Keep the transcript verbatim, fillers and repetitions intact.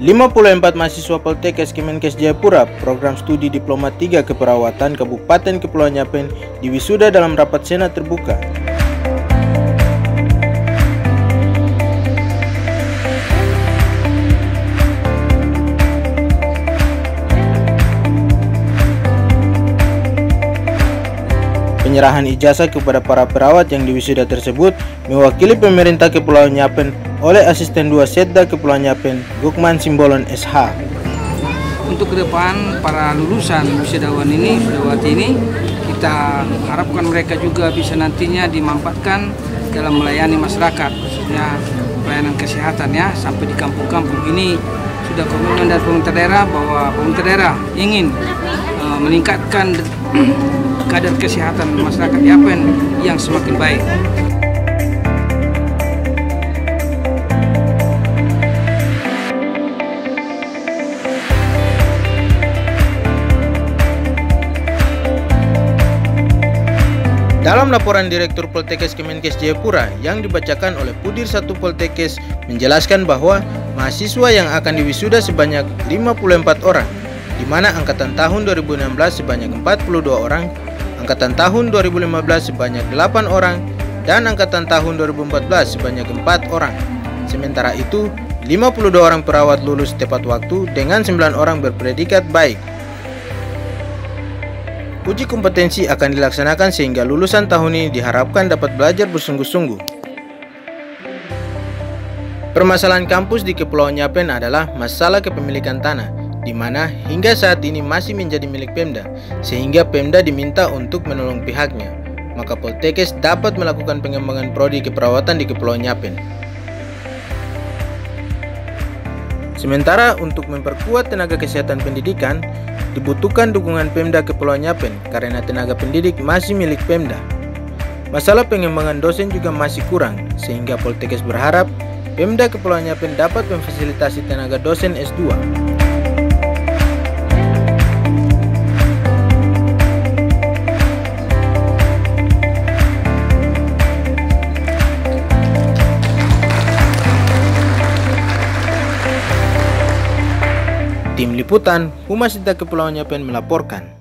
lima puluh empat mahasiswa Poltekkes Kemenkes Jayapura program studi Diploma tiga Keperawatan Kabupaten Kepulauan Yapen diwisuda dalam rapat senat terbuka. Penyerahan ijazah kepada para perawat yang diwisuda tersebut mewakili pemerintah Kepulauan Yapen oleh Asisten dua Setda Kepulauan Yapen, Gukman Simbolon S H. Untuk ke depan para lulusan wisudawan ini, wisudawati ini, kita harapkan mereka juga bisa nantinya dimanfaatkan dalam melayani masyarakat, khususnya pelayanan kesehatan ya, sampai di kampung-kampung ini. Sudah komitmen dari pemerintah daerah bahwa pemerintah daerah ingin uh, meningkatkan kadar kesehatan masyarakat Yapen yang semakin baik. Dalam laporan Direktur Poltekkes Kemenkes Jayapura yang dibacakan oleh Pudir satu Poltekkes menjelaskan bahwa mahasiswa yang akan diwisuda sebanyak lima puluh empat orang, di mana angkatan tahun dua ribu enam belas sebanyak empat puluh dua orang, angkatan tahun dua ribu lima belas sebanyak delapan orang, dan angkatan tahun dua ribu empat belas sebanyak empat orang. Sementara itu, lima puluh dua orang perawat lulus tepat waktu dengan sembilan orang berpredikat baik. Uji kompetensi akan dilaksanakan sehingga lulusan tahun ini diharapkan dapat belajar bersungguh-sungguh. Permasalahan kampus di Kepulauan Yapen adalah masalah kepemilikan tanah, di mana hingga saat ini masih menjadi milik Pemda, sehingga Pemda diminta untuk menolong pihaknya. Maka Poltekkes dapat melakukan pengembangan prodi keperawatan di Kepulauan Yapen. Sementara untuk memperkuat tenaga kesehatan pendidikan, dibutuhkan dukungan Pemda Kepulauan Yapen karena tenaga pendidik masih milik Pemda. Masalah pengembangan dosen juga masih kurang, sehingga Poltekkes berharap Pemda Kepulauan Yapen dapat memfasilitasi tenaga dosen S dua. Tim Liputan, Humas Setda Kepulauan Yapen melaporkan.